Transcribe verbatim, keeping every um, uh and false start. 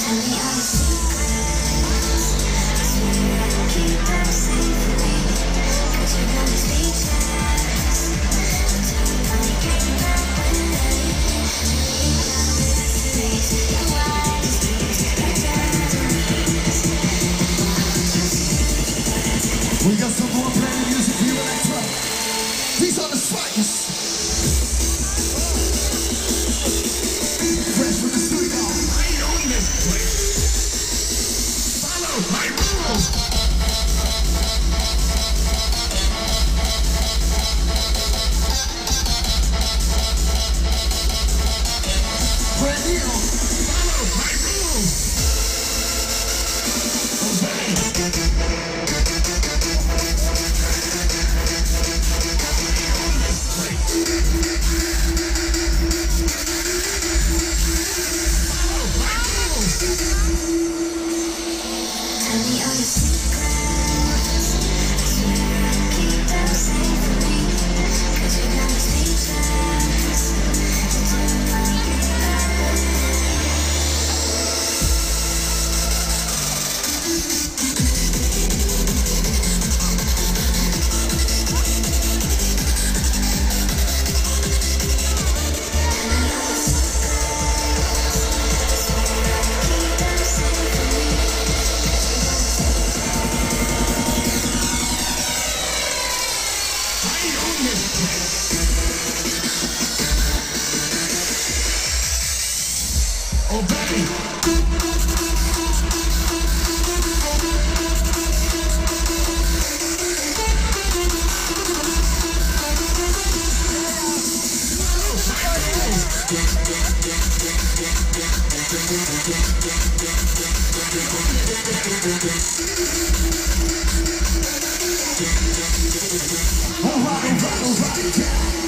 We got some more brand new music for you, Elektrum. These are the Straikerz. Fresh from the studio. I own this place. Follow my rules. Brand new. Follow my rules. Oh, baby. Alright, alright, alright, yeah.